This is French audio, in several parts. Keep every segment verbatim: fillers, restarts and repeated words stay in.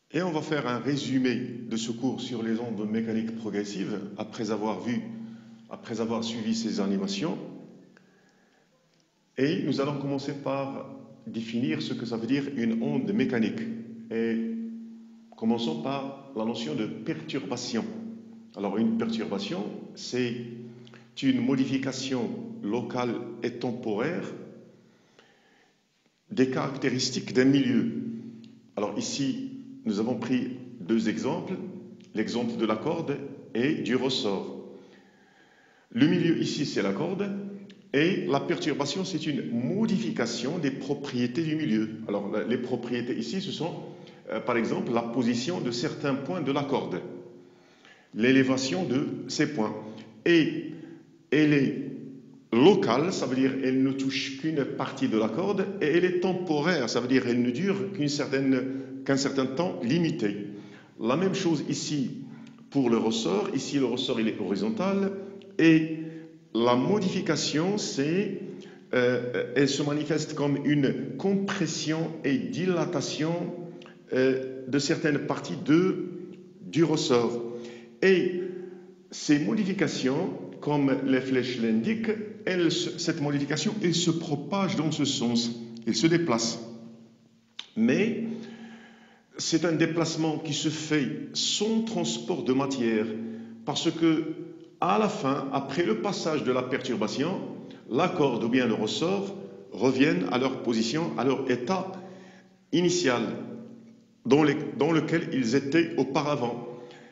Et on va faire un résumé de ce cours sur les ondes mécaniques progressives après avoir vu, après avoir suivi ces animations. Et nous allons commencer par définir ce que ça veut dire une onde mécanique. Et commençons par la notion de perturbation. Alors une perturbation, c'est une modification locale et temporaire des caractéristiques d'un milieu. Alors ici, nous avons pris deux exemples, l'exemple de la corde et du ressort. Le milieu ici, c'est la corde, et la perturbation, c'est une modification des propriétés du milieu. Alors les propriétés ici, ce sont euh, par exemple la position de certains points de la corde, l'élévation de ces points. Et elle est locale, ça veut dire elle ne touche qu'une partie de la corde, et elle est temporaire, ça veut dire elle ne dure qu'une certaine, qu'un certain temps limité. La même chose ici pour le ressort. Ici, le ressort il est horizontal, et la modification, c'est, euh, elle se manifeste comme une compression et dilatation euh, de certaines parties de, du ressort. Et ces modifications, comme les flèches l'indiquent, elle, cette modification, elle se propage dans ce sens, elle se déplace. Mais c'est un déplacement qui se fait sans transport de matière, parce que à la fin, après le passage de la perturbation, la corde ou bien le ressort reviennent à leur position, à leur état initial, dans, les, dans lequel ils étaient auparavant.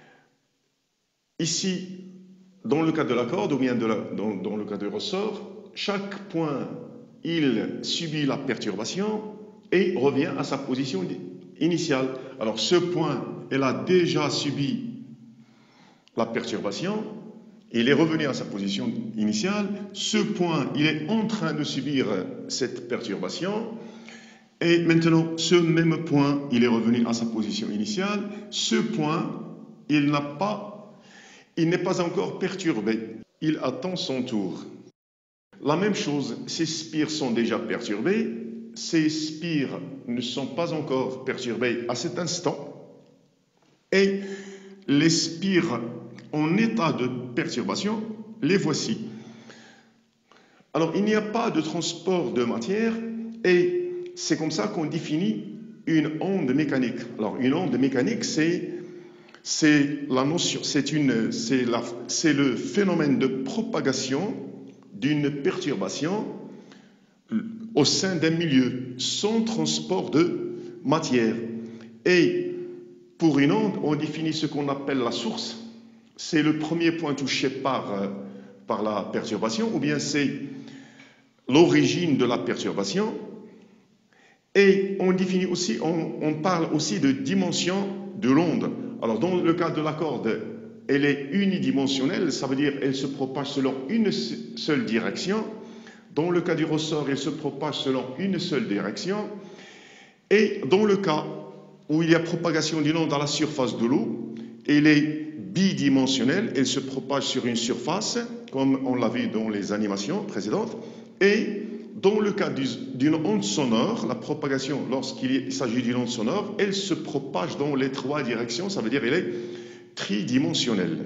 Ici, dans le cas de la corde ou bien de la, dans, dans le cas du ressort, chaque point, il subit la perturbation et revient à sa position initiale. Alors ce point, il a déjà subi la perturbation, il est revenu à sa position initiale. Ce point, il est en train de subir cette perturbation. Et maintenant, ce même point, il est revenu à sa position initiale. Ce point, il n'a pas, il n'est pas encore perturbé. Il attend son tour. La même chose, ces spires sont déjà perturbés. Ces spires ne sont pas encore perturbés à cet instant. Et les spires en état de perturbation, les voici. Alors, il n'y a pas de transport de matière, et c'est comme ça qu'on définit une onde mécanique. Alors, une onde mécanique, c'est, c'est la notion, c'est une, c'est la, c'est le phénomène de propagation d'une perturbation au sein d'un milieu, sans transport de matière. Et pour une onde, on définit ce qu'on appelle la source. C'est le premier point touché par, euh, par la perturbation, ou bien c'est l'origine de la perturbation. Et on définit aussi, on, on parle aussi de dimension de l'onde. Alors dans le cas de la corde, elle est unidimensionnelle, ça veut dire qu'elle se propage selon une seule direction. Dans le cas du ressort, elle se propage selon une seule direction. Et dans le cas où il y a propagation d'une onde à la surface de l'eau, elle est bidimensionnelle, elle se propage sur une surface, comme on l'a vu dans les animations précédentes. Et dans le cas d'une onde sonore, la propagation, lorsqu'il s'agit d'une onde sonore, elle se propage dans les trois directions, ça veut dire qu'elle est tridimensionnelle.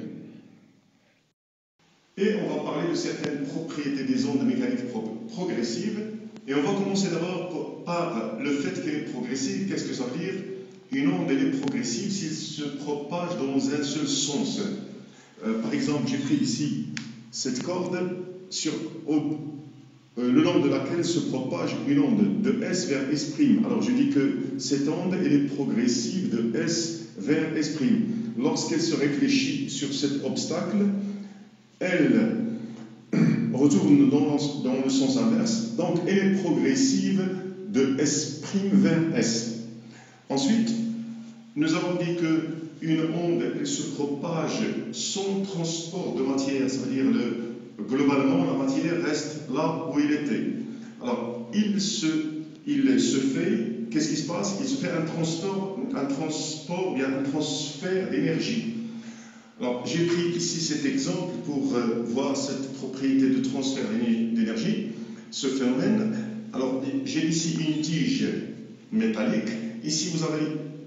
Et on va parler de certaines propriétés des ondes mécaniques pro progressives. Et on va commencer d'abord par le fait qu'elle est progressive. Qu'est-ce que ça veut dire? Une onde, elle est progressive s'il se propage dans un seul sens. Euh, par exemple, j'ai pris ici cette corde sur, au, euh, le long de laquelle se propage une onde de S vers S'. Alors je dis que cette onde, elle est progressive de S vers S'. Lorsqu'elle se réfléchit sur cet obstacle, elle retourne dans, dans le sens inverse. Donc elle est progressive de S' vers S. Ensuite, nous avons dit qu'une onde elle se propage sans transport de matière, ça veut dire que globalement la matière reste là où elle était. Alors, il se, il se fait, qu'est-ce qui se passe? Il se fait un transport, un transport, bien un transfert d'énergie. Alors, j'ai pris ici cet exemple pour euh, voir cette propriété de transfert d'énergie, ce phénomène. Alors, j'ai ici une tige métallique. Ici, vous avez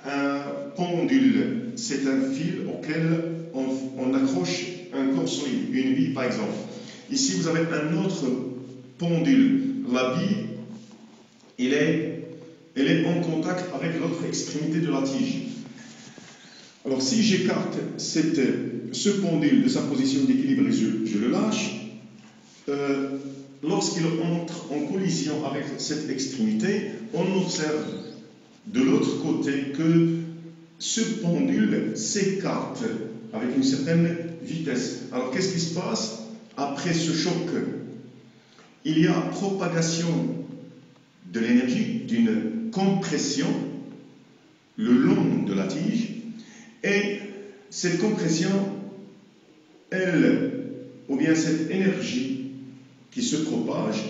Un pendule, c'est un fil auquel on, on accroche un corps solide, une bille par exemple. Ici, vous avez un autre pendule. La bille, il est, elle est en contact avec l'autre extrémité de la tige. Alors, si j'écarte cette, ce pendule de sa position d'équilibre et je, je le lâche, euh, lorsqu'il entre en collision avec cette extrémité, on observe de l'autre côté que ce pendule s'écarte avec une certaine vitesse. Alors, qu'est-ce qui se passe après ce choc? Il y a propagation de l'énergie, d'une compression le long de la tige, et cette compression, elle, ou bien cette énergie qui se propage,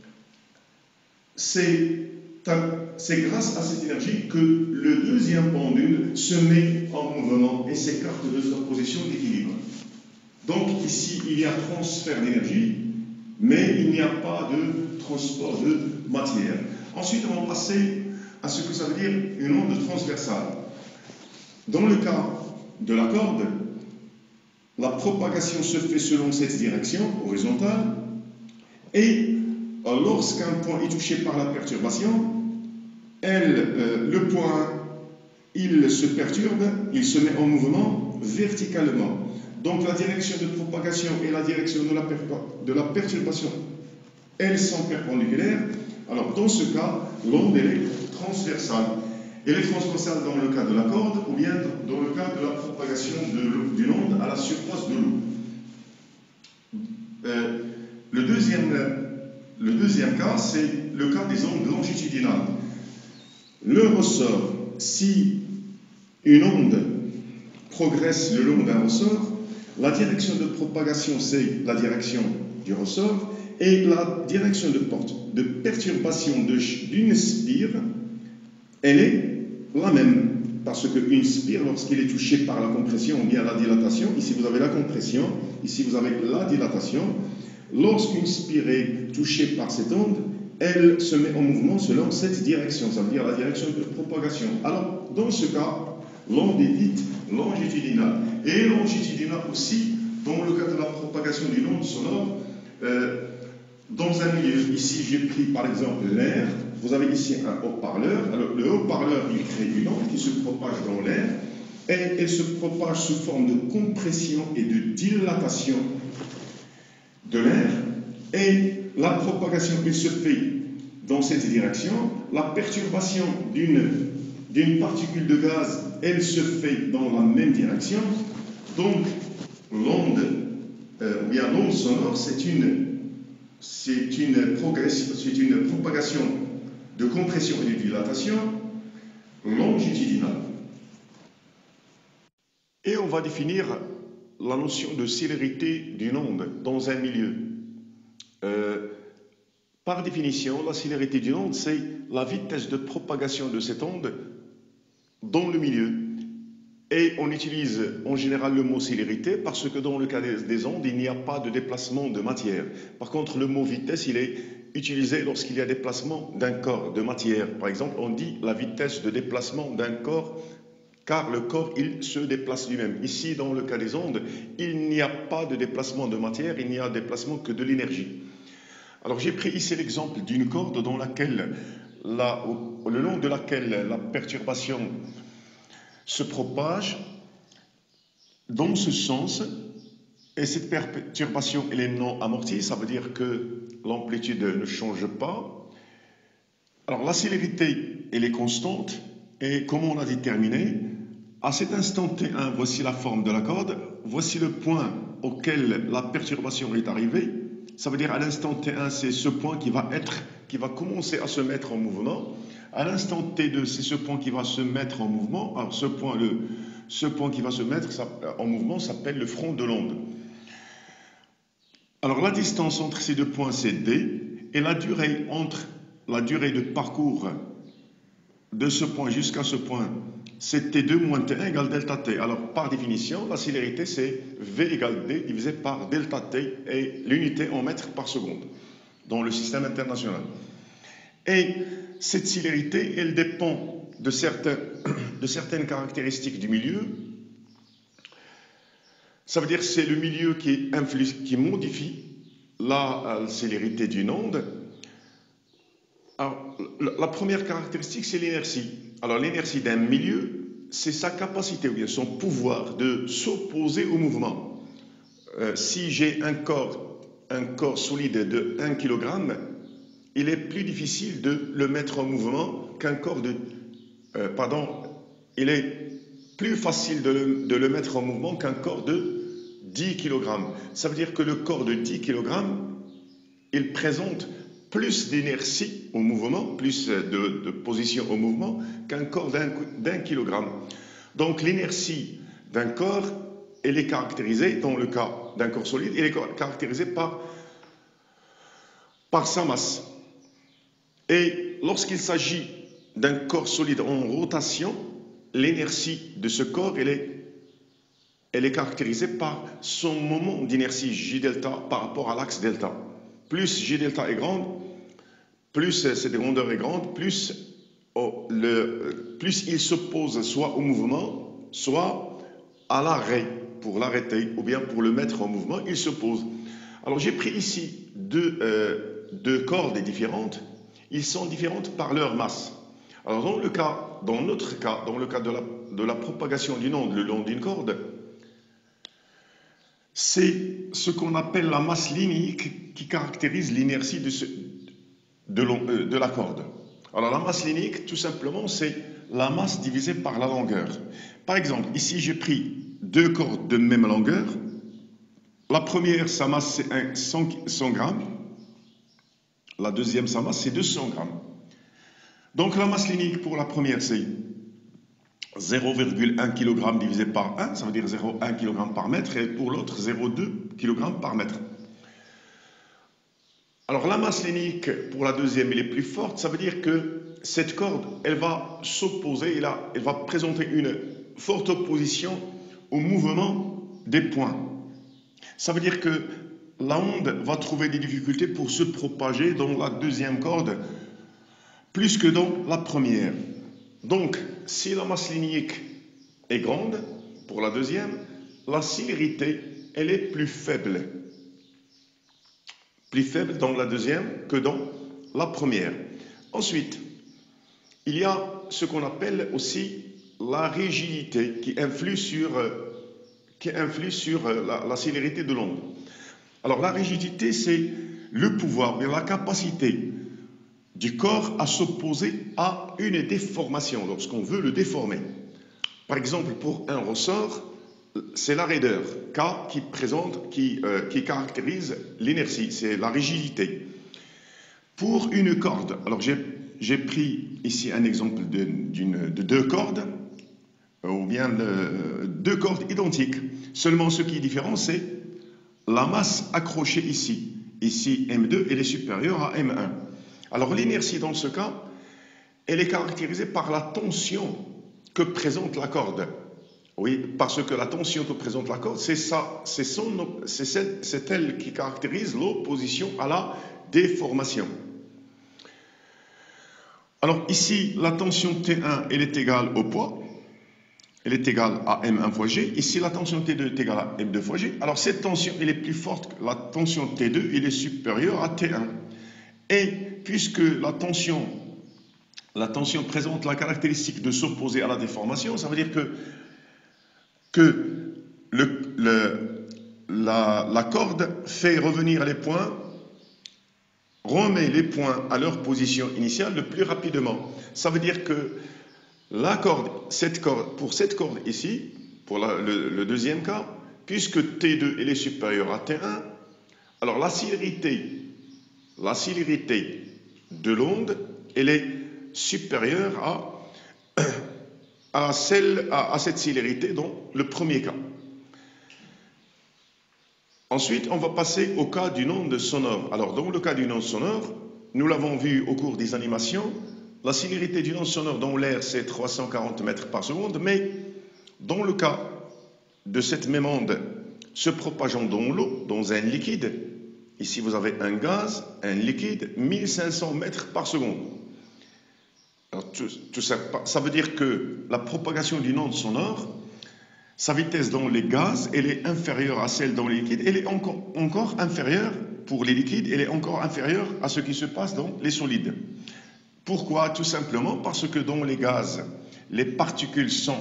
c'est c'est grâce à cette énergie que le deuxième pendule se met en mouvement et s'écarte de sa position d'équilibre. Donc ici, il y a transfert d'énergie, mais il n'y a pas de transport de matière. Ensuite, on va passer à ce que ça veut dire une onde transversale. Dans le cas de la corde, la propagation se fait selon cette direction horizontale, et lorsqu'un point est touché par la perturbation, elle, euh, le point, il se perturbe, il se met en mouvement verticalement. Donc la direction de propagation et la direction de la, de la perturbation, elles sont perpendiculaires. Alors dans ce cas, l'onde est transversale. Elle est transversale dans le cas de la corde ou bien dans le cas de la propagation d'une onde à la surface de l'eau. Euh, le, deuxième, le deuxième cas, c'est le cas des ondes longitudinales. Le ressort, si une onde progresse le long d'un ressort, la direction de propagation, c'est la direction du ressort, et la direction de, porte, de perturbation d'une spire, elle est la même, parce qu'une spire, lorsqu'elle est touchée par la compression ou bien la dilatation, ici vous avez la compression, ici vous avez la dilatation, lorsqu'une spire est touchée par cette onde, elle se met en mouvement selon cette direction, ça veut dire la direction de propagation. Alors, dans ce cas, l'onde est dite longitudinale. Et longitudinale aussi, dans le cas de la propagation d'une onde sonore, euh, dans un milieu, ici j'ai pris par exemple l'air, vous avez ici un haut-parleur. Alors, le haut-parleur, il crée une onde qui se propage dans l'air, et elle se propage sous forme de compression et de dilatation de l'air, et la propagation, elle se fait dans cette direction. La perturbation d'une particule de gaz, elle se fait dans la même direction. Donc, l'onde, euh, ou bien l'onde sonore, c'est une, c'est une, c'est une propagation de compression et de dilatation longitudinale. Et on va définir la notion de célérité d'une onde dans un milieu. Euh, par définition, la célérité d'une onde, c'est la vitesse de propagation de cette onde dans le milieu. Et on utilise en général le mot célérité parce que dans le cas des ondes, il n'y a pas de déplacement de matière. Par contre, le mot vitesse, il est utilisé lorsqu'il y a déplacement d'un corps de matière. Par exemple, on dit la vitesse de déplacement d'un corps, car le corps, il se déplace lui-même. Ici, dans le cas des ondes, il n'y a pas de déplacement de matière, il n'y a de déplacement que de l'énergie. Alors, j'ai pris ici l'exemple d'une corde dans laquelle, la, au, le long de laquelle la perturbation se propage dans ce sens, et cette perturbation, elle est non amortie, ça veut dire que l'amplitude ne change pas. Alors, la célérité, elle est constante, et comme on a déterminé, à cet instant T un, voici la forme de la corde, voici le point auquel la perturbation est arrivée. Ça veut dire à l'instant T un, c'est ce point qui va être, qui va commencer à se mettre en mouvement. À l'instant T deux, c'est ce point qui va se mettre en mouvement. Alors ce point, le, ce point qui va se mettre en mouvement s'appelle le front de l'onde. Alors la distance entre ces deux points, c'est D, et la durée entre la durée de parcours de ce point jusqu'à ce point, c'est T deux moins T un égale delta T. Alors, par définition, la célérité, c'est V égale D divisé par delta T, et l'unité en mètres par seconde, dans le système international. Et cette célérité, elle dépend de, certains, de certaines caractéristiques du milieu. Ça veut dire que c'est le milieu qui, influe, qui modifie la célérité d'une onde. Alors, la première caractéristique, c'est l'inertie. Alors, l'inertie d'un milieu, c'est sa capacité ou bien son pouvoir de s'opposer au mouvement. Euh, si j'ai un corps, un corps solide de un kilogramme, il est plus difficile de le mettre en mouvement qu'un corps de... Euh, pardon, il est plus facile de le, de le mettre en mouvement qu'un corps de dix kilogrammes. Ça veut dire que le corps de dix kilogrammes, il présente plus d'inertie au mouvement, plus de, de position au mouvement qu'un corps d'un, d'un kilogramme. Donc l'inertie d'un corps, elle est caractérisée, dans le cas d'un corps solide, elle est caractérisée par, par sa masse. Et lorsqu'il s'agit d'un corps solide en rotation, l'inertie de ce corps, elle est, elle est caractérisée par son moment d'inertie J delta par rapport à l'axe delta. Plus J delta est grande, plus cette grandeur est grande, plus, oh, le, plus il s'oppose soit au mouvement, soit à l'arrêt, pour l'arrêter, ou bien pour le mettre en mouvement, il s'oppose. Alors j'ai pris ici deux, euh, deux cordes différentes. Ils sont différentes par leur masse. Alors dans le cas, dans notre cas, dans le cas de la, de la propagation d'une onde le long d'une corde, c'est ce qu'on appelle la masse linéique qui caractérise l'inertie de, ce, de, euh, de la corde. Alors la masse linéique, tout simplement, c'est la masse divisée par la longueur. Par exemple, ici j'ai pris deux cordes de même longueur. La première, sa masse c'est cent grammes. La deuxième, sa masse, c'est deux cents grammes. Donc la masse linéique pour la première, c'est zéro virgule un kilogramme divisé par un, ça veut dire zéro virgule un kilogramme par mètre, et pour l'autre, zéro virgule deux kilogramme par mètre. Alors la masse linéique pour la deuxième, elle est plus forte, ça veut dire que cette corde, elle va s'opposer, elle, elle va présenter une forte opposition au mouvement des points. Ça veut dire que la onde va trouver des difficultés pour se propager dans la deuxième corde plus que dans la première. Donc, si la masse linéique est grande pour la deuxième, la célérité, elle est plus faible. Plus faible dans la deuxième que dans la première. Ensuite, il y a ce qu'on appelle aussi la rigidité qui influe sur, qui influe sur la, la célérité de l'onde. Alors la rigidité, c'est le pouvoir, la capacité du corps à s'opposer à une déformation, lorsqu'on veut le déformer. Par exemple, pour un ressort, c'est la raideur, K, qui présente, qui, euh, qui caractérise l'inertie, c'est la rigidité. Pour une corde, alors j'ai, j'ai pris ici un exemple de, d'une, de deux cordes, ou bien de, deux cordes identiques. Seulement ce qui est différent, c'est la masse accrochée ici. Ici, M deux, elle est supérieure à M un. Alors l'inertie dans ce cas, elle est caractérisée par la tension que présente la corde. Oui, parce que la tension que présente la corde, c'est ça, c'est, son, c'est, cette, c'est elle qui caractérise l'opposition à la déformation. Alors ici, la tension T un, elle est égale au poids. Elle est égale à M un fois G. Ici, la tension T deux est égale à M deux fois G. Alors, cette tension, elle est plus forte que la tension T deux, elle est supérieure à T un. Et puisque la tension, la tension présente la caractéristique de s'opposer à la déformation, ça veut dire que, que le, le, la, la corde fait revenir les points, remet les points à leur position initiale le plus rapidement. Ça veut dire que la corde, cette corde, pour cette corde ici, pour la, le, le deuxième cas, puisque T deux elle est supérieure à T un, alors la célérité, la célérité de l'onde, elle est supérieure à, à, celle, à, à cette célérité dans le premier cas. Ensuite, on va passer au cas d'une onde sonore. Alors, dans le cas d'une onde sonore, nous l'avons vu au cours des animations, la célérité d'une onde sonore dans l'air, c'est trois cent quarante mètres par seconde, mais dans le cas de cette même onde se propageant dans l'eau, dans un liquide, ici vous avez un gaz, un liquide, mille cinq cents mètres par seconde. Alors, tout, tout ça, ça veut dire que la propagation d'une onde sonore, sa vitesse dans les gaz, elle est inférieure à celle dans les liquides, elle est encore, encore inférieure, pour les liquides, elle est encore inférieure à ce qui se passe dans les solides. Pourquoi? Tout simplement parce que dans les gaz, les particules sont,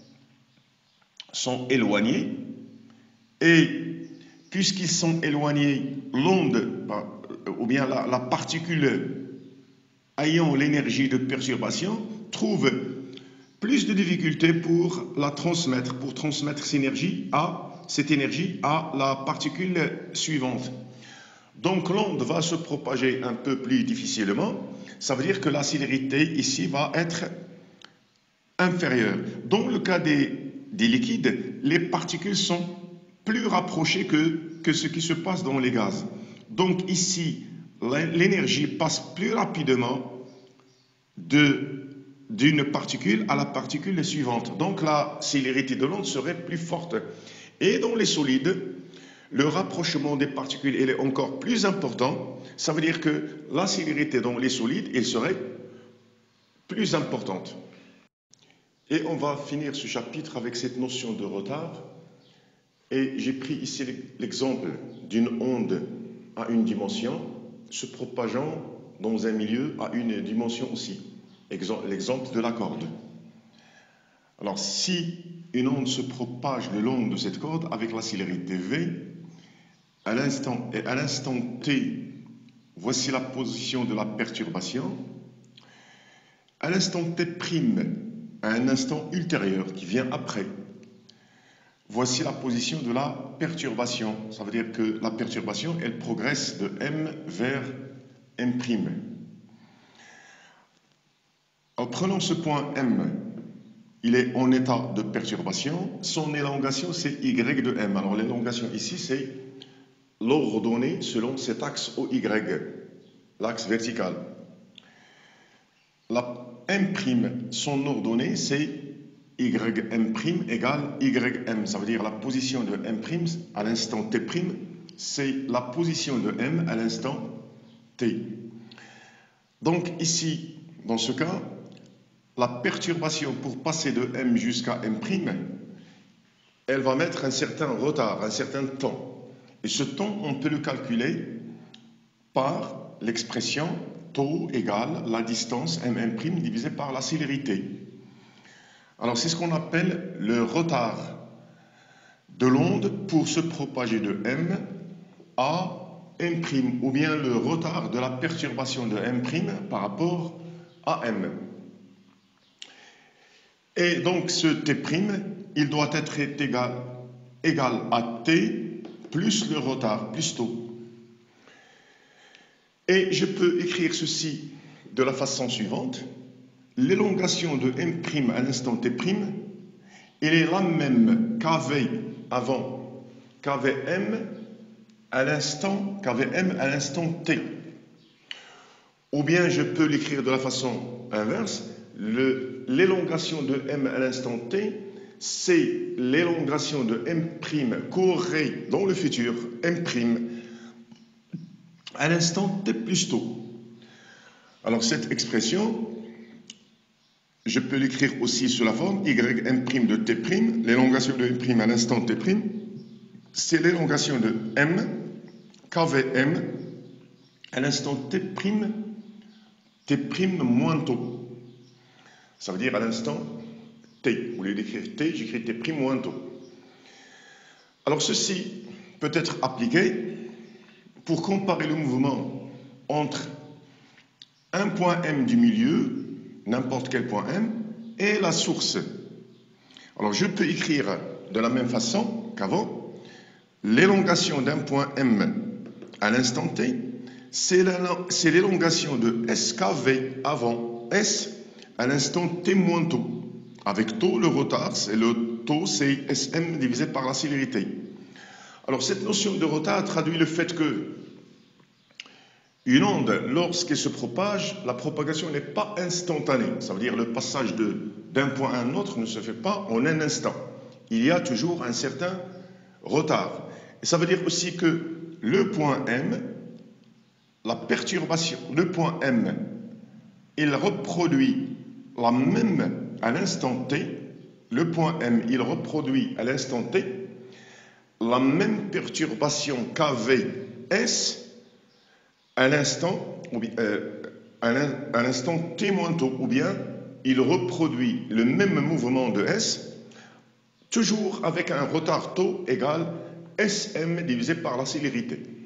sont éloignées, et puisqu'ils sont éloignés, l'onde, ou bien la, la particule ayant l'énergie de perturbation, trouve plus de difficultés pour la transmettre, pour transmettre cette énergie à, cette énergie à la particule suivante. Donc l'onde va se propager un peu plus difficilement. Ça veut dire que la célérité ici va être inférieure. Dans le cas des, des liquides, les particules sont plus rapprochées que, que ce qui se passe dans les gaz. Donc ici, l'énergie passe plus rapidement de, d'une particule à la particule suivante. Donc la célérité de l'onde serait plus forte. Et dans les solides, le rapprochement des particules il est encore plus important. Ça veut dire que la célérité dans les solides, elle serait plus importante. Et on va finir ce chapitre avec cette notion de retard. Et j'ai pris ici l'exemple d'une onde à une dimension se propageant dans un milieu à une dimension aussi. L'exemple de la corde. Alors, si une onde se propage le long de cette corde avec la célérité V, à l'instant et à l'instant T, voici la position de la perturbation. À l'instant T', à un instant ultérieur qui vient après, voici la position de la perturbation. Ça veut dire que la perturbation, elle progresse de M vers M'. Alors, prenons ce point M. Il est en état de perturbation. Son élongation, c'est Y de M. Alors, l'élongation ici, c'est l'ordonnée selon cet axe O Y, l'axe vertical. La M', son ordonnée, c'est Y M' égale Y M. Ça veut dire la position de M' à l'instant T', c'est la position de M à l'instant T. Donc ici, dans ce cas, la perturbation pour passer de M jusqu'à M', elle va mettre un certain retard, un certain temps. Et ce temps, on peut le calculer par l'expression taux égale la distance M' divisé par la célérité. Alors, c'est ce qu'on appelle le retard de l'onde pour se propager de M à M', ou bien le retard de la perturbation de M' par rapport à M. Et donc, ce T', il doit être égal, égal à T plus le retard, plus taux. Et je peux écrire ceci de la façon suivante. L'élongation de M' à l'instant T', elle est la même qu'A V avant, qu'A V M à l'instant, qu'A V M à l'instant T. Ou bien je peux l'écrire de la façon inverse. L'élongation de M à l'instant T, c'est l'élongation de M' qu'aurait dans le futur M' à l'instant T plus tôt. Alors cette expression, je peux l'écrire aussi sous la forme Y M' de T', l'élongation de M' à l'instant T', c'est l'élongation de M qu'A V M à l'instant T', T' moins tôt. Ça veut dire à l'instant T. Au lieu d'écrire T, j'écris T' moins tôt. Alors ceci peut être appliqué pour comparer le mouvement entre un point M du milieu, n'importe quel point M, et la source. Alors je peux écrire de la même façon qu'avant, l'élongation d'un point M à l'instant T, c'est l'élongation de S K V avant S à l'instant T moins tôt. Avec taux, le retard, c'est le taux, c'est S M divisé par la célérité. Alors cette notion de retard traduit le fait que une onde, lorsqu'elle se propage, la propagation n'est pas instantanée. Ça veut dire le passage d'un point à un autre ne se fait pas en un instant. Il y a toujours un certain retard. Et ça veut dire aussi que le point M, la perturbation, le point M, il reproduit la même, à l'instant T, le point M, il reproduit à l'instant T la même perturbation K V S à l'instant euh, à l'instant T moins tôt, ou bien il reproduit le même mouvement de S, toujours avec un retard taux égal S M divisé par la célérité.